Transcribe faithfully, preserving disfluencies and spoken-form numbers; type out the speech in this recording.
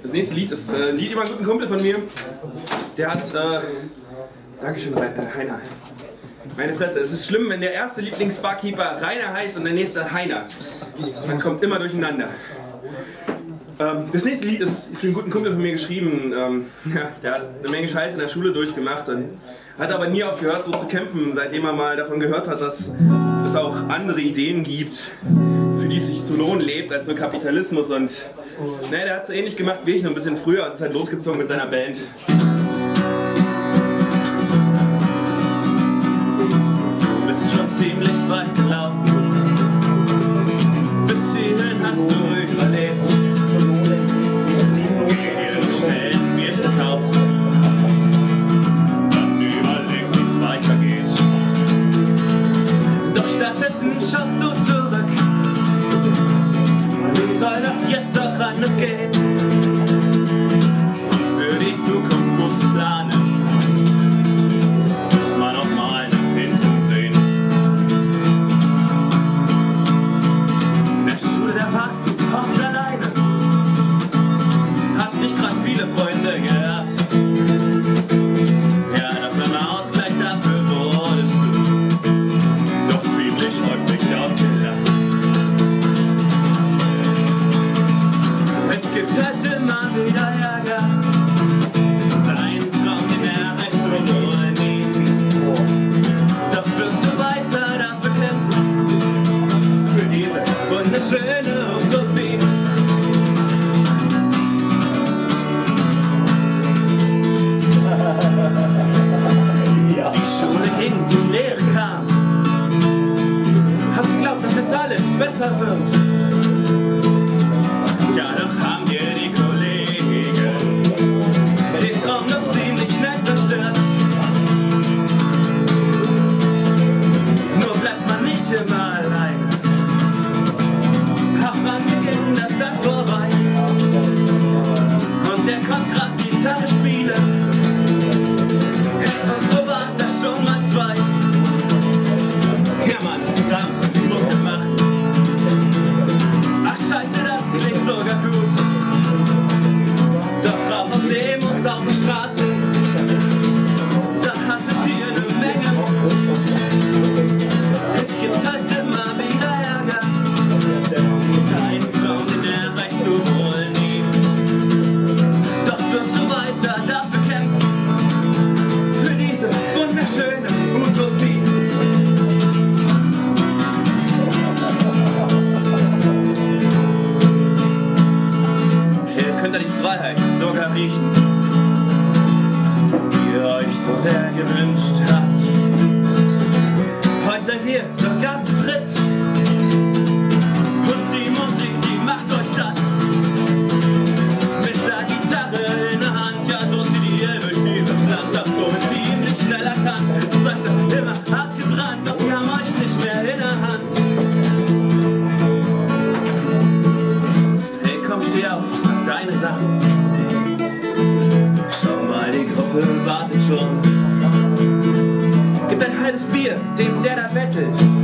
Das nächste Lied ist äh, ein Lied über einen guten Kumpel von mir. Der hat, äh, Dankeschön, Re äh, Heiner. Meine Fresse, es ist schlimm, wenn der erste Lieblingsbarkeeper Rainer heißt und der nächste Heiner. Man kommt immer durcheinander. Ähm, das nächste Lied ist für einen guten Kumpel von mir geschrieben. Ähm, ja, der hat eine Menge Scheiße in der Schule durchgemacht und hat aber nie aufgehört, so zu kämpfen, seitdem er mal davon gehört hat, dass es auch andere Ideen gibt, für die es sich zu lohnen lebt, als nur Kapitalismus. Und ne, der hat es ähnlich gemacht wie ich, noch ein bisschen früher, und ist halt losgezogen mit seiner Band. Du bist schon ziemlich weit gelaufen. Bis hierhin hast du überlebt. Geh dir noch schnell ein Bierchen kaufen. Dann überleg, wie es weitergeht. Doch stattdessen schaust du zurück. Wie soll das jetzt auch anders gehen? Und für die Zukunft gut zu planen, muss man auch mal nach hinten sehen. In der Schule, da warst du oft alleine, hast nicht grad viele Freunde gehabt. Ja, doch beim Ausgleich dafür wurdest du doch ziemlich häufig ausgelacht. Es gibt halt immer wieder Ärger. Dein Traum, den erreichst du wohl nie. Doch wirst du weiter dafür kämpfen, für diese wunderschöne Utopie. Die Schule ging, die Lehre kam. Hast geglaubt, dass jetzt alles besser wird. Tja, doch haben dir die Kollegen den Traum noch ziemlich schnell zerstört. Nur bleibt man nicht immer alleine. Auch an Beginn das dann vorbei. Und der kommt grad Gitarre spielen. Hey, und so war das schon mal zwei. Ja, Mann, zusammen Mucke machen. Ach scheiße, das klingt sogar gut. Doch auch auf Demos auf den Straßen, da hattet ihr eine Menge Mut. Es gibt halt immer wieder Ärger. Dein Traum, den erreichst du wohl nie. Doch wirst du weiter dafür kämpfen, für diese wunderschöne Utopie. Hier könnt ihr die Freiheit sogar riechen, die ihr euch so sehr gewünscht habt. Heute seid ihr sogar zu dritt. Und die Musik, die macht euch satt. Mit der Gitarre in der Hand, ja, so zieht ihr durch dieses Land, das so ziemlich schneller kann. So seid ihr immer abgebrannt, doch sie haben euch nicht mehr in der Hand. Hey, komm, steh auf, deine Sachen. Schau mal, die Gruppe wartet schon. Gib ein halbes Bier dem, der da bettelt.